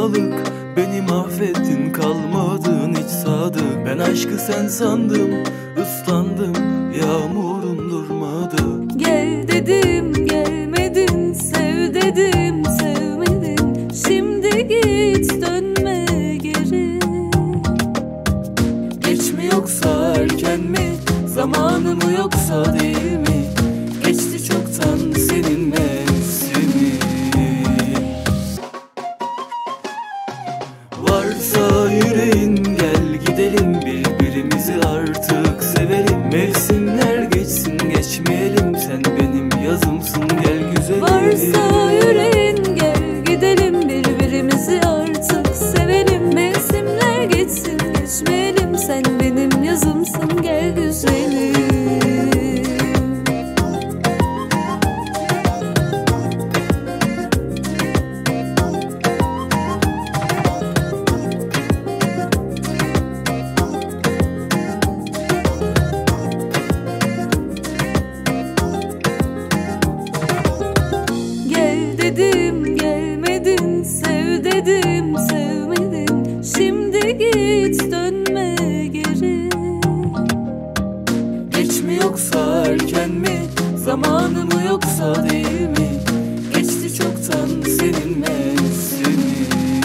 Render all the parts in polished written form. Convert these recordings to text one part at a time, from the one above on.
sevdalık. Beni mahvettin, kalmadın hiç sadık. Ben aşkı sen sandım, ıslandım, yağmurun durmadı. Gel dedim gelmedin, sev dedim sevmedin. Şimdi git dönme geri. Geç mi yoksa erken mi, zamanı mı yoksa değil mi? Geçti çoktan senin mevsimi. Varsa yüreğin gel gidelim, birbirimizi artık sevelim. Mevsimler geçsin geçmeyelim, sen benim yazımsın gel güzelim. Varsa yüreğin gel gidelim, birbirimizi artık sevelim. Mevsimler geçsin geçmeyelim, sen benim yazımsın gel güzelim. Dedim gelmedin, sev dedim sevmedin. Şimdi git dönme geri. Geç mi yoksa erken mi, zamanı mı yoksa değil mi? Geçti çoktan senin mevsimi.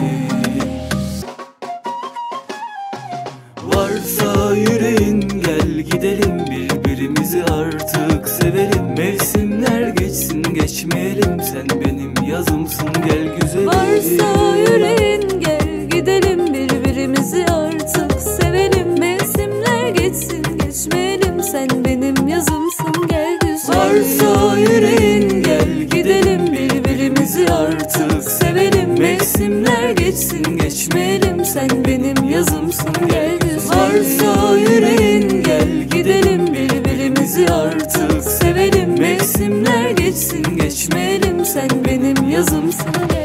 Varsa yüreğin gel gidelim, birbirimizi artık sevelim. Mevsimler geçsin geçmeyelim, sen benim yazımsın gel güzelim. Varsa yüreğin gel gidelim, birbirimizi artık sevelim. Mevsimler geçsin geçmeyelim, sen benim yazımsın gel güzelim. Varsa yüreğin gel gidelim, birbirimizi artık sevelim. Mevsimler geçsin geçmeyelim, sen benim yazımsın gel güzelim. Varsa yüreğin gel gidelim, birbirimizi artık sevelim. Mevsimler geçsin geçmeyelim, sen benim yazımsın gel.